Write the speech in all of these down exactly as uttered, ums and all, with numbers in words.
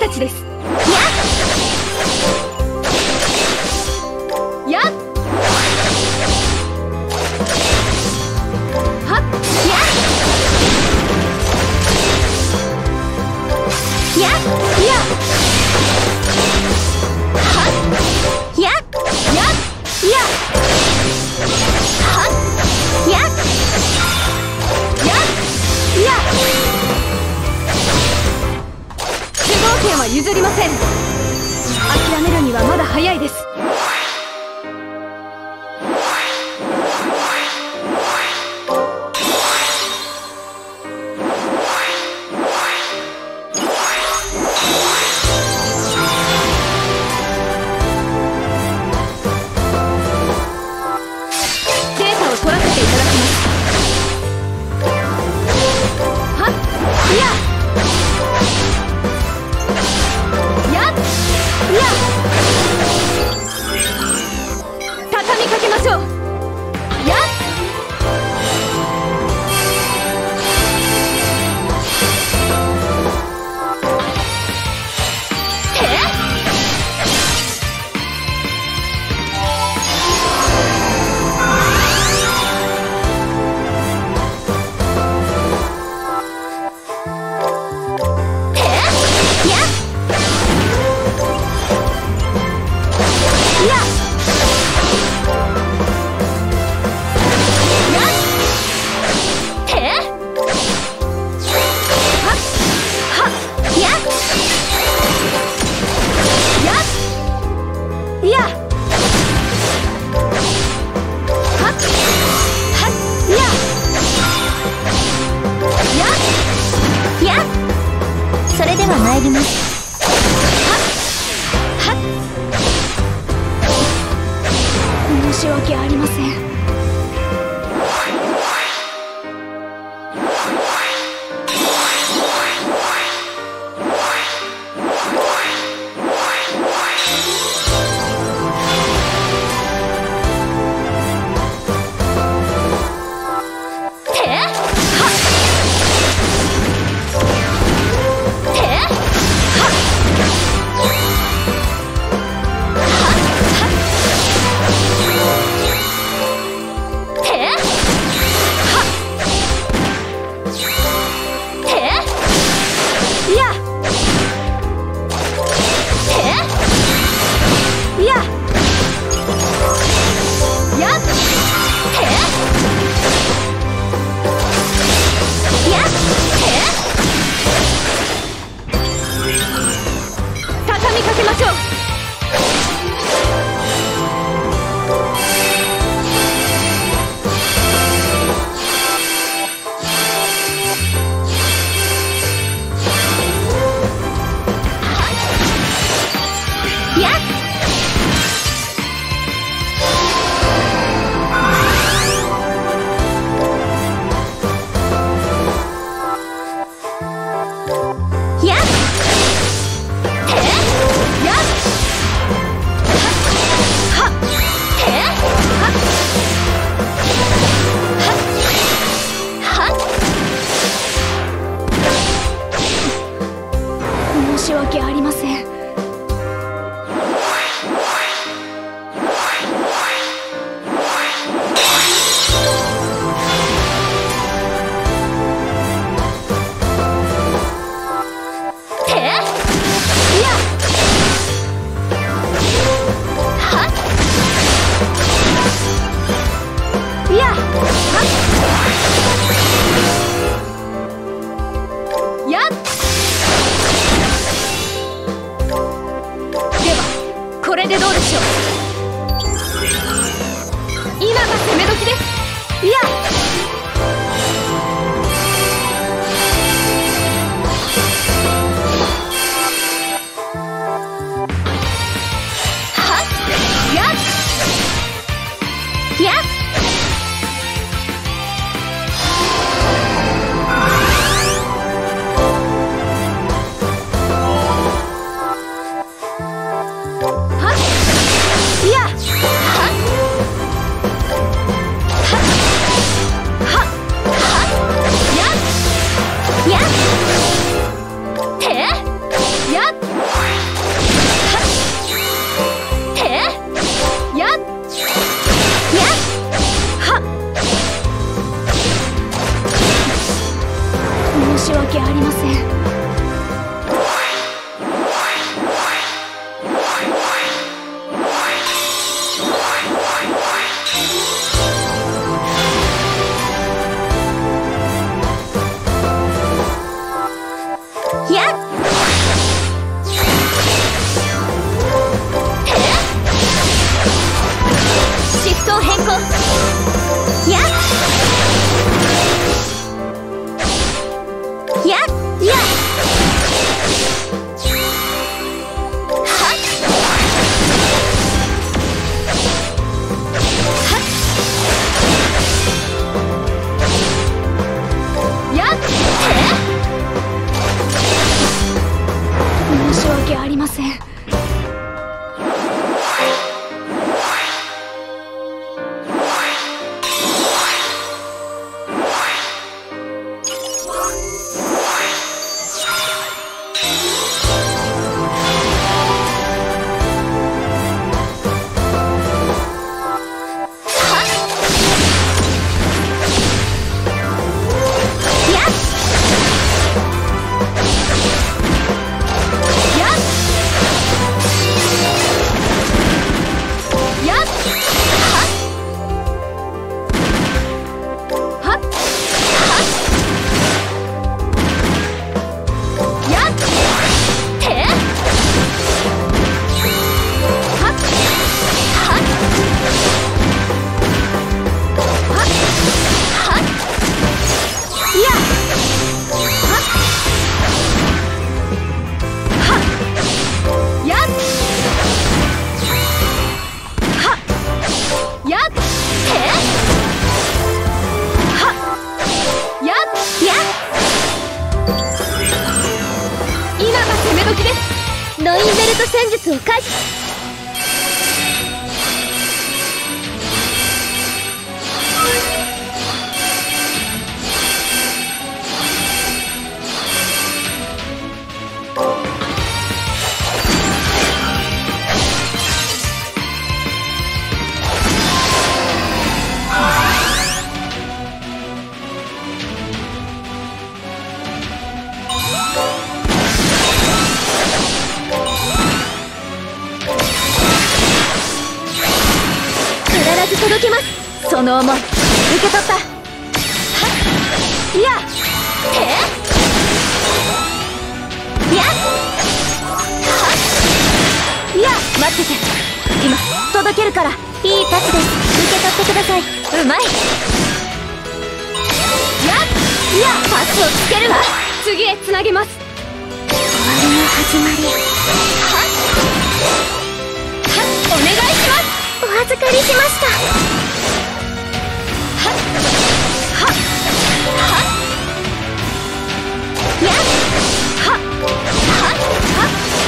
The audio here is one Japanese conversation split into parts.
ちです。やっやっはっやっやっやっはっやっやっやっはっやっやっやっ主導権は譲りません。諦めるにはまだ早いです。データを取らせていただきます。はっやっいや畳みかけましょう。やっていやてはっはっややいやはっはっやややそれでは参ります。はっはっ申し訳ありません。てはってはっ畳みかけましょう。やっやってやっはってはっはっはっ申し訳ありません。やっではこれでどうでしょう。今が攻め時です。いやはっやっやっやっ変更。やっやっやっ申し訳ありません。ノインベルト戦術を開始。届けます。その思い受け取った。はっいやてやはっいや待ってて、今届けるから。いいタッチです。受け取ってください。うまい。やいやパスをつけるわ。次へつなげます。終わりの始まり。はっはっお願いします。お預かりしました。はっはっはっやっはっはっは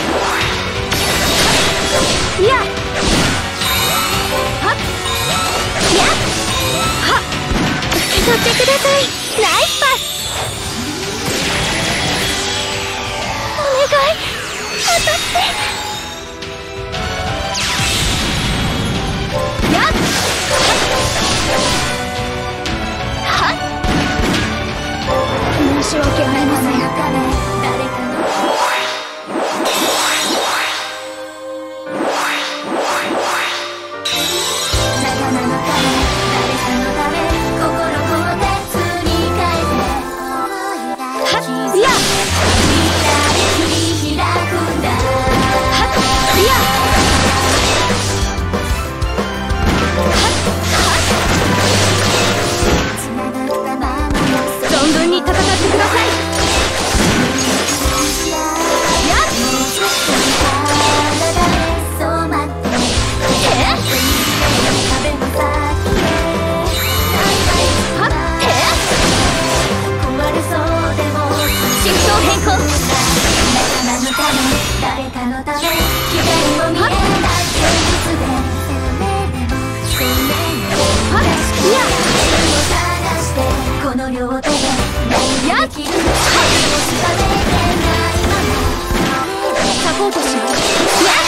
っいやはっやっはっ受け取ってください。ナイスパス。お願い当たって。申し訳ありません。誰かの仲間のため、誰かのため、心を鉄に変えて。はっいや切り開くんだ。はっいや存分に戦ってください。やっシフト変更。誰かのため、光も見えない現実で。はっいやこの両手でやっサポートします。やっ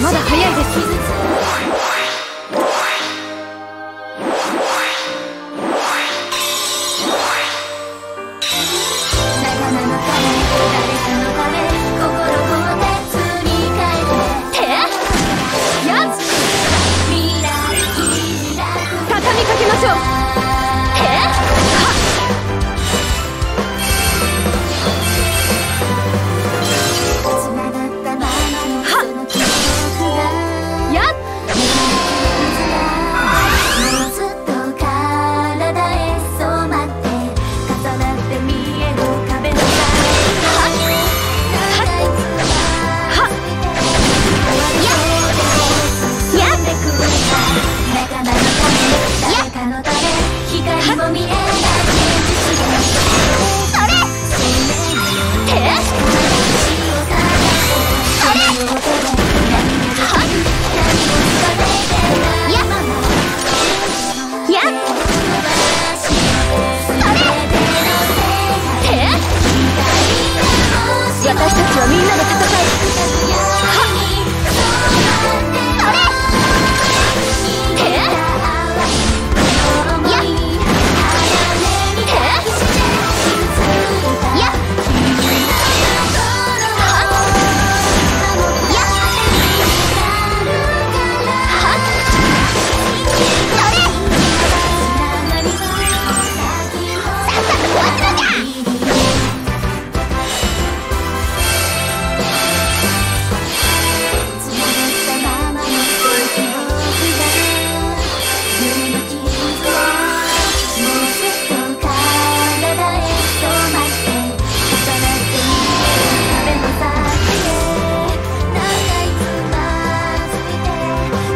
まだ早いです。私たちはみんなで戦う。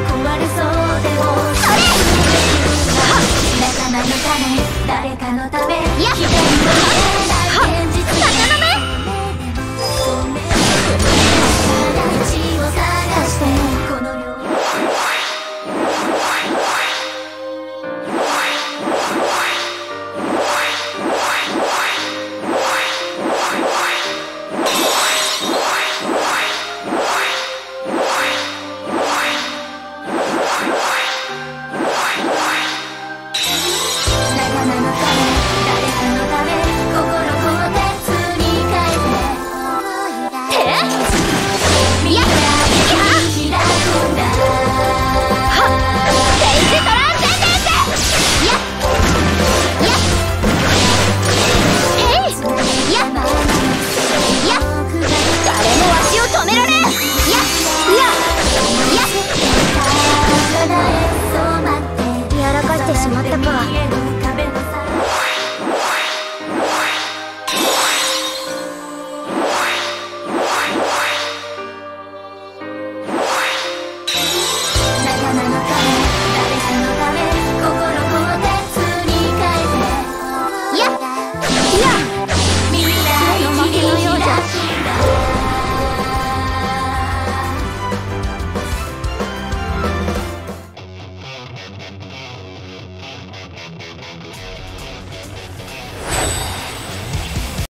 誰かのため